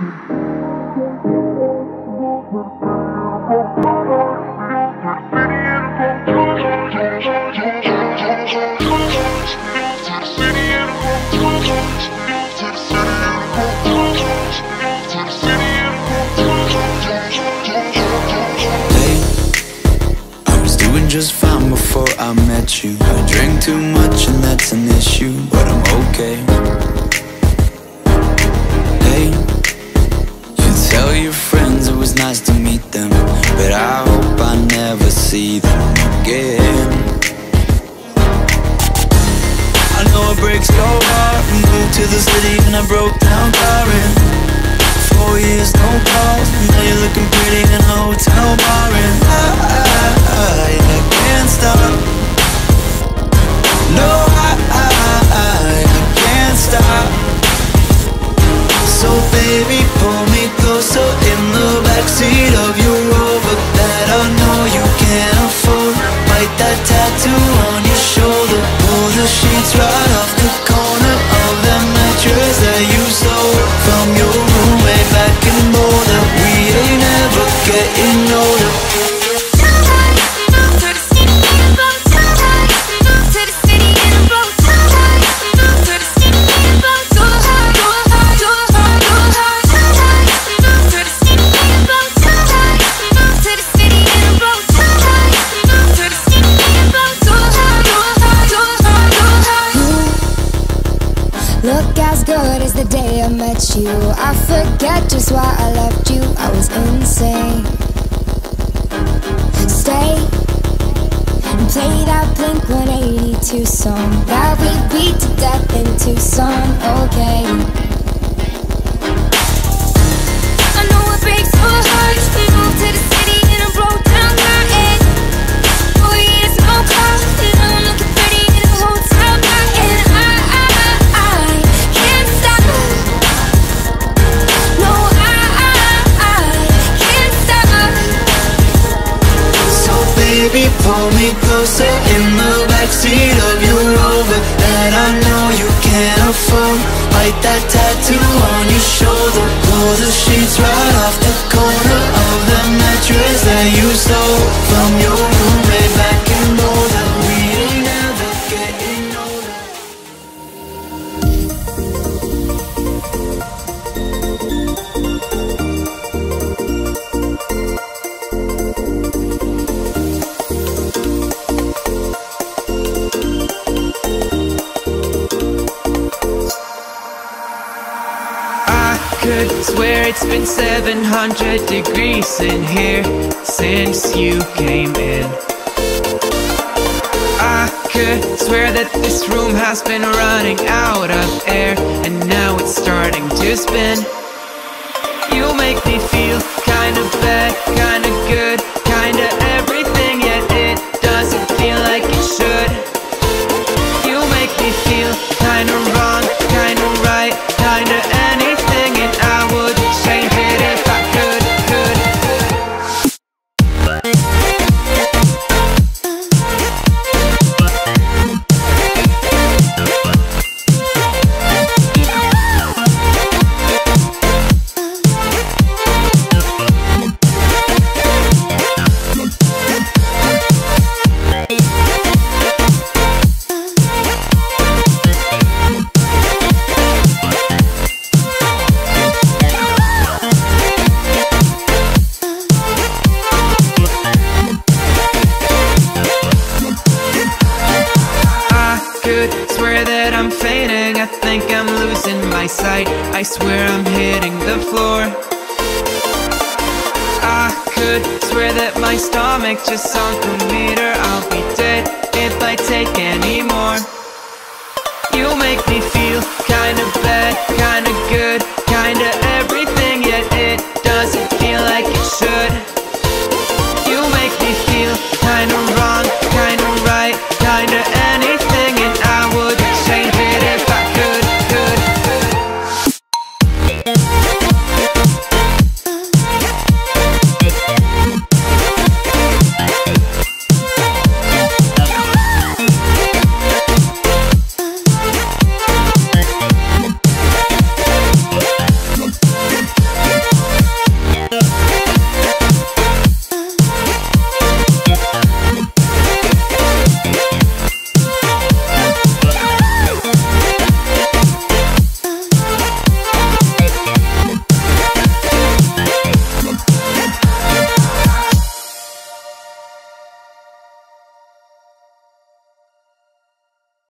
Just fine before I met you. I drink too much and that's an issue, but I'm okay. Hey, you tell your friends it was nice to meet them, but I hope I never see them again. I know it breaks your heart. We moved to the city and I broke down crying. 4 years, no calls. Now you're looking pretty in a hotel bar, and I can't stop. No, I can't stop. So baby, pull me closer in the backseat of your Rover that I know you can't afford. Bite that tattoo on your shoulder. Pull the sheets right off the corner of that mattress that you stole from your roommate back in Boulder. We ain't never getting older. Look as good as the day I met you. I forget just why I left you. I was insane. Stay and play that Blink-182 song that we beat to death in Tucson. Okay. I know it breaks your heart. We moved to the city and I broke down crying. 4 years, no call. And I'm looking pretty in a hotel bar, and I can't stop. No, I can't stop. So baby, pull me closer in the backseat of your Rover that I know you can't afford. Bite that tattoo on your shoulder. Pull the sheets right off the corner of the mattress that you stole from your roommate back in Boulder. We ain't never getting older. Could swear it's been 700 degrees in here since you came in. I could swear that this room has been running out of air, and now it's starting to spin. You make me feel kinda bad, kinda good, kinda everything, yet it doesn't feel like it should. You make me feel kinda wrong, kinda right, kinda anything, and I would change it if I could. Swear that I'm fainting, I think I'm losing my sight. I swear I'm hitting the floor. I could swear that my stomach just sunk a meter. I'll be dead if I take any more. You make me feel kinda bad, kinda